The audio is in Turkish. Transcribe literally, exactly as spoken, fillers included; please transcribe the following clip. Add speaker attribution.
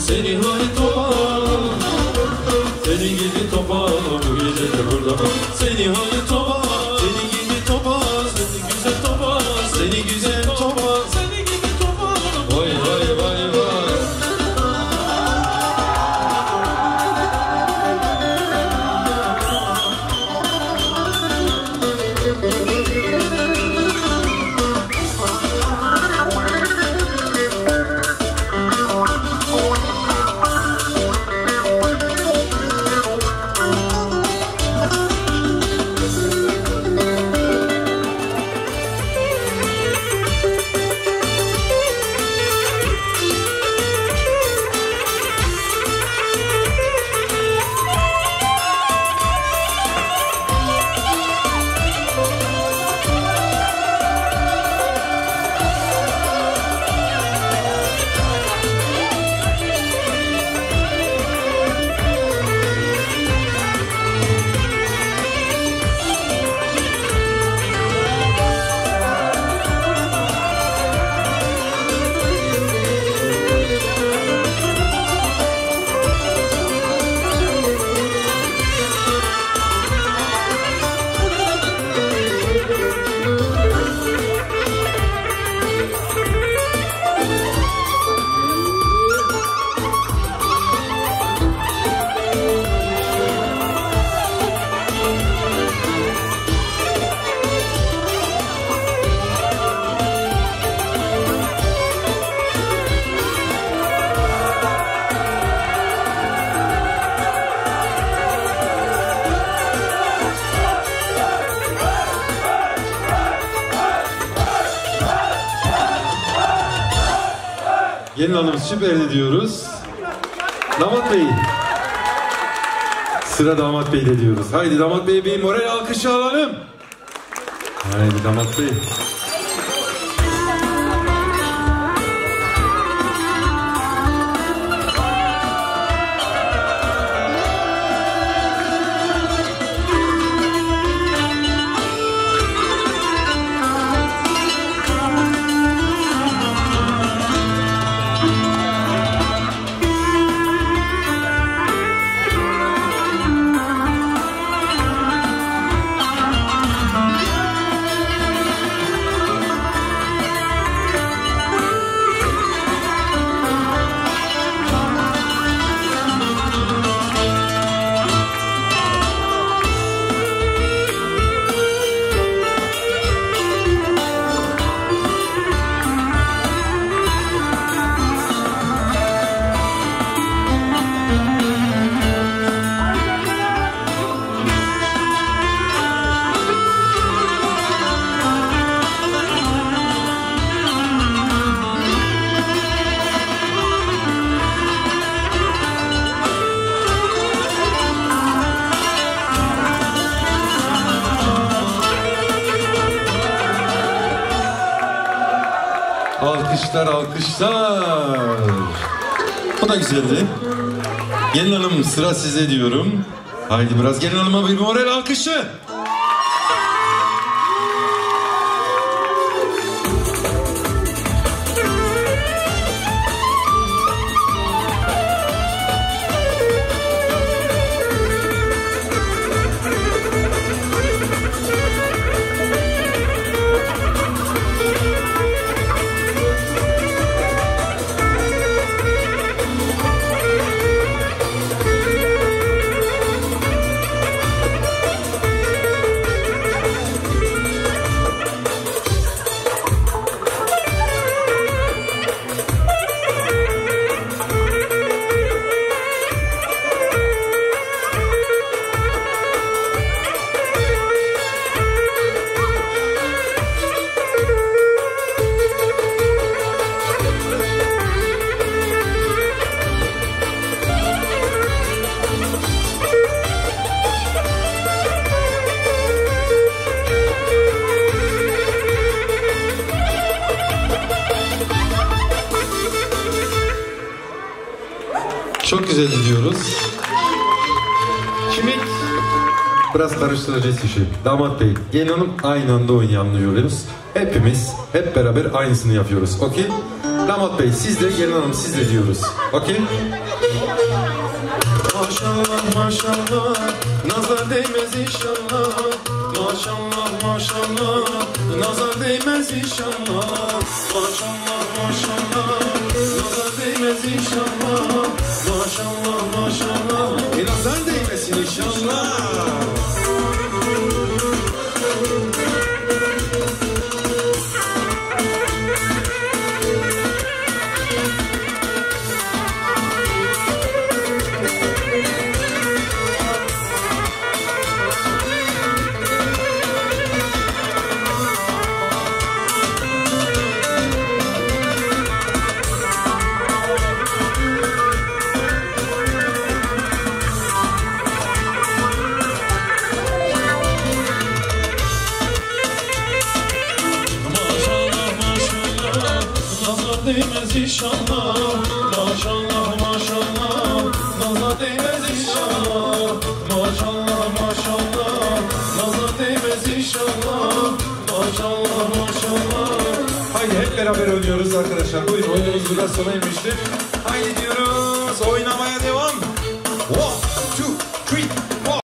Speaker 1: seni hani topa, seni gidi topa, bu gece de burada. Seni hani topa, seni gidi topa, seni güzel topa, seni güzel topa, seni gidi topa. Vay vay vay vay. Gelin hanım süperdi diyoruz. Damat Bey. Sıra damat Bey'de diyoruz. Haydi damat Bey'e bir moral alkışı alalım. Haydi damat Bey. Alkışlar, alkışlar. Bu da güzeldi. Gelin hanım sıra size diyorum. Haydi biraz gelin hanıma bir moral alkışı. Çok güzel diyoruz. Şimdi biraz karıştıracağız işi. Damat Bey, gelin hanım aynı anda oynayalım diyoruz. hepimiz hep beraber aynısını yapıyoruz. Okey? Damat Bey siz de, gelin hanım siz de diyoruz. Okey? Maşallah maşallah nazar değmez inşallah. Maşallah maşallah nazar değmez inşallah. Maşallah maşallah nazar değmez inşallah. Maşallah maşallah e nazar değmesin inşallah. Değmez inşallah. Maşallah maşallah nazar değmez inşallah. Maşallah maşallah nazar değmez inşallah. Maşallah maşallah. Haydi hep beraber oynuyoruz arkadaşlar. Buyurun, oyunumuz biraz sona inmişti. Haydi diyorum.